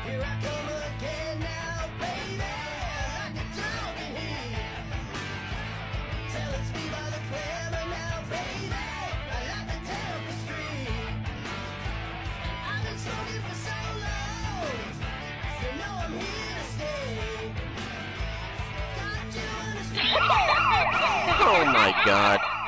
Here I come again now, baby, like a dog in heat. Tell it's me by the clamor now, baby, like the tapestry. I've been smoking for so long, you know I'm here to stay. Got you understand. Oh my God.